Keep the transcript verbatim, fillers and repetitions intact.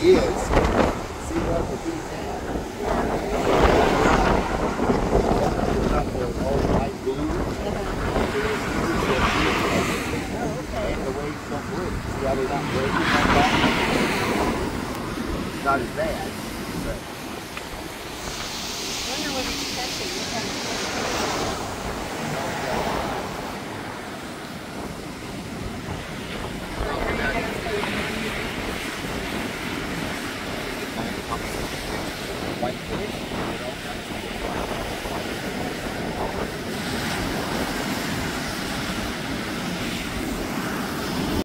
is. See what the he's at. It's up there, old light blue. And the waves don't break. See how they're not breaking like that? Not as bad. But I wonder what he's catching. white fish.